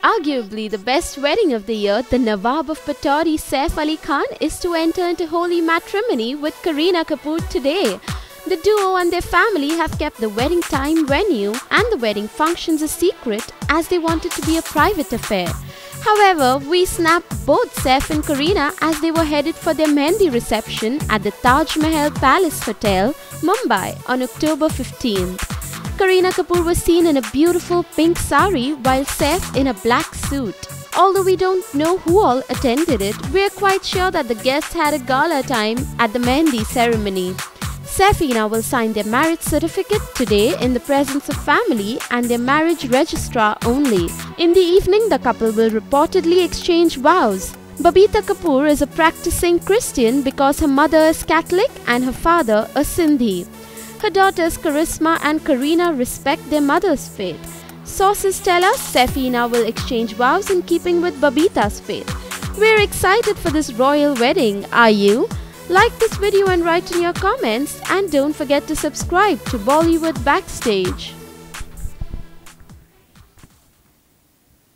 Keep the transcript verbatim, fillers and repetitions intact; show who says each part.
Speaker 1: Arguably the best wedding of the year, the Nawab of Pataudi Saif Ali Khan is to enter into holy matrimony with Kareena Kapoor today. The duo and their family have kept the wedding time, venue and the wedding functions a secret as they want it to be a private affair. However, we snapped both Saif and Kareena as they were headed for their Mehndi reception at the Taj Mahal Palace Hotel, Mumbai on October fifteenth. Kareena Kapoor was seen in a beautiful pink sari while Saif in a black suit. Although we don't know who all attended it, we are quite sure that the guests had a gala time at the Mehndi ceremony. Saifina will sign their marriage certificate today in the presence of family and their marriage registrar only. In the evening, the couple will reportedly exchange vows. Babita Kapoor is a practicing Christian because her mother is Catholic and her father a Sindhi. Her daughters Karisma and Kareena respect their mother's faith. Sources tell us Saifina will exchange vows in keeping with Babita's faith. We're excited for this royal wedding, are you? Like this video and write in your comments, and don't forget to subscribe to Bollywood Backstage.